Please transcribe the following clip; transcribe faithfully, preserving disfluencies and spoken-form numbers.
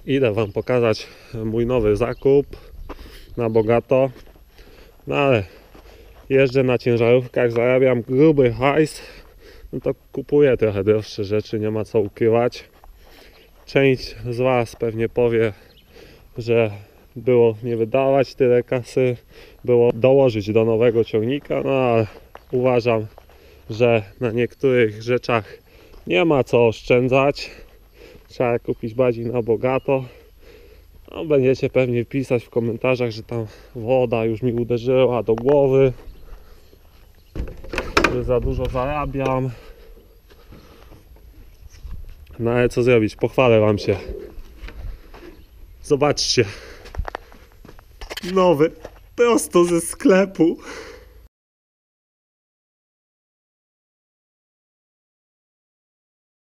Idę wam pokazać mój nowy zakup na bogato. No ale jeżdżę na ciężarówkach, zarabiam gruby hajs, no to kupuję trochę droższe rzeczy, nie ma co ukrywać. Część z was pewnie powie, że było nie wydawać tyle kasy, było dołożyć do nowego ciągnika, no ale uważam, że na niektórych rzeczach nie ma co oszczędzać. Trzeba kupić bardziej na bogato. No, będziecie pewnie pisać w komentarzach, że tam woda już mi uderzyła do głowy, że za dużo zarabiam. No ale co zrobić? Pochwalę wam się. Zobaczcie. Nowy, prosto ze sklepu.